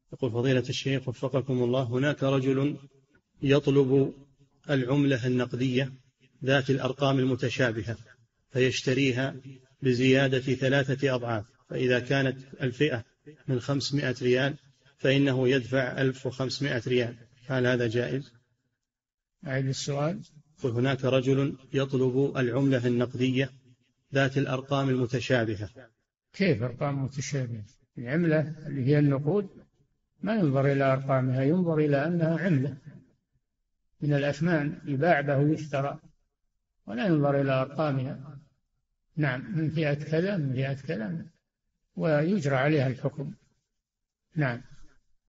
يقول فضيلة الشيخ وفقكم الله، هناك رجل يطلب العملة النقدية ذات الأرقام المتشابهة فيشتريها بزيادة 3 أضعاف، فإذا كانت الفئة من 500 ريال فإنه يدفع 1500 ريال، هل هذا جائز؟ أعيد السؤال. وهناك رجل يطلب العملة النقدية ذات الأرقام المتشابهة. كيف أرقام متشابهة؟ العملة اللي هي النقود ما ينظر إلى أرقامها، ينظر إلى أنها عملة من الأثمان يباع به ويشترى، ولا ينظر إلى أرقامها. نعم، من فئة كذا من فئة كذا، ويجرى عليها الحكم. نعم.